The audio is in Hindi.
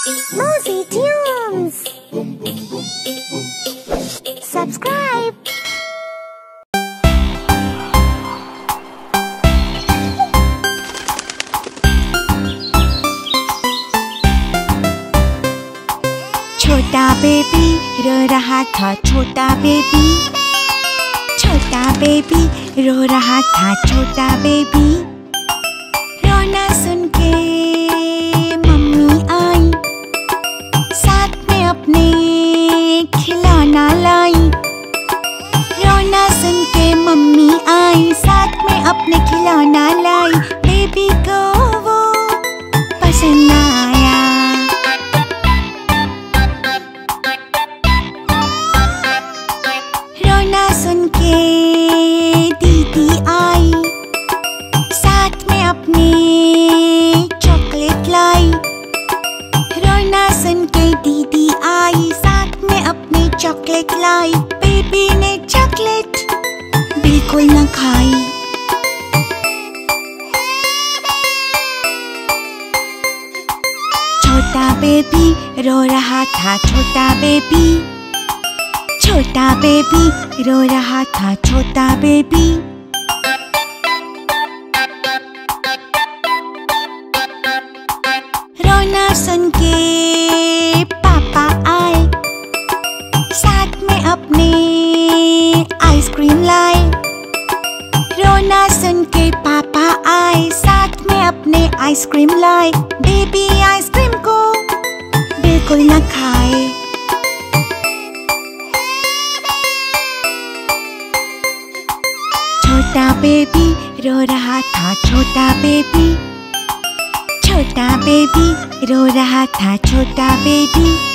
Mosey Tunes. Subscribe. छोटा बेबी रो रहा था, छोटा बेबी, छोटा बेबी रो रहा था, छोटा बेबी। रोना सुन के मम्मी आई, साथ में अपने खिलौना लाई। रोना सुन के मम्मी आई, साथ में अपने खिलौना लाई। बेबी को वो पसंद आया। रोना सुन के दीदी आई, साथ में अपने चॉकलेट लाई। रोना सुन के दीदी आई, साथ में अपनी चॉकलेट लाई। बेबी ने चॉकलेट बिल्कुल न खाई। छोटा बेबी रो रहा था, छोटा बेबी, छोटा बेबी रो रहा था, छोटा बेबी। रोना सुन के पापा आए, साथ में अपने आइसक्रीम लाए। रोना सुन के पापा आए, साथ में अपने आइसक्रीम लाए। बेबी आइसक्रीम को बिल्कुल न खाए। छोटा बेबी रो रहा था, छोटा बेबी, छोटा बेबी रो रहा था, छोटा बेबी।